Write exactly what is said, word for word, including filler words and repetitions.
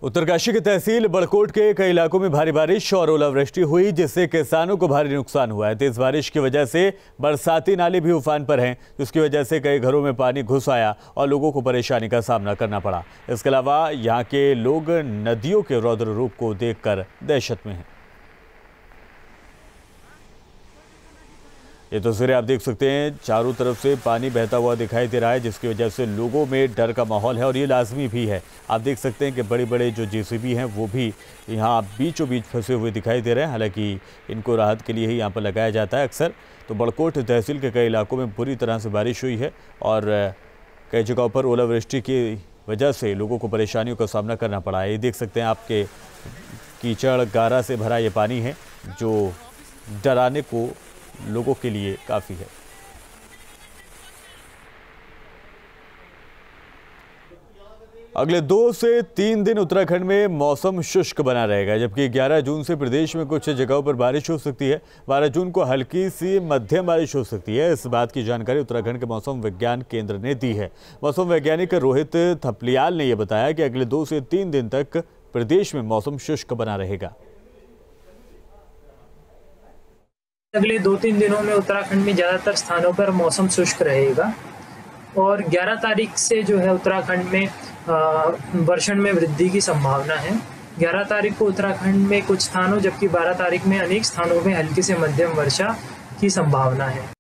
उत्तरकाशी की तहसील बड़कोट के कई इलाकों में भारी बारिश और ओलावृष्टि हुई, जिससे किसानों को भारी नुकसान हुआ है। तेज बारिश की वजह से बरसाती नाले भी उफान पर हैं, जिसकी वजह से कई घरों में पानी घुस आया और लोगों को परेशानी का सामना करना पड़ा। इसके अलावा यहाँ के लोग नदियों के रौद्र रूप को देखकर दहशत में हैं। ये तस्वीरें आप देख सकते हैं, चारों तरफ से पानी बहता हुआ दिखाई दे रहा है, जिसकी वजह से लोगों में डर का माहौल है और ये लाजमी भी है। आप देख सकते हैं कि बड़े बड़े जो जेसीबी हैं वो भी यहाँ बीचों बीच फंसे हुए दिखाई दे रहे हैं। हालांकि इनको राहत के लिए ही यहाँ पर लगाया जाता है अक्सर। तो बड़कोट तहसील के कई इलाकों में बुरी तरह से बारिश हुई है और कई जगहों पर ओलावृष्टि की वजह से लोगों को परेशानियों का सामना करना पड़ा है। ये देख सकते हैं आपके कीचड़ गारा से भरा ये पानी है, जो डराने को लोगों के लिए काफी है। अगले दो से तीन दिन उत्तराखंड में मौसम शुष्क बना रहेगा, जबकि ग्यारह जून से प्रदेश में कुछ जगहों पर बारिश हो सकती है। बारह जून को हल्की सी मध्यम बारिश हो सकती है। इस बात की जानकारी उत्तराखंड के मौसम विज्ञान केंद्र ने दी है। मौसम वैज्ञानिक रोहित थपलियाल ने यह बताया कि अगले दो से तीन दिन तक प्रदेश में मौसम शुष्क बना रहेगा। अगले दो तीन दिनों में उत्तराखंड में ज़्यादातर स्थानों पर मौसम शुष्क रहेगा और ग्यारह तारीख से जो है उत्तराखंड में वर्षण में वृद्धि की संभावना है। ग्यारह तारीख को उत्तराखंड में कुछ स्थानों जबकि बारह तारीख में अनेक स्थानों में हल्की से मध्यम वर्षा की संभावना है।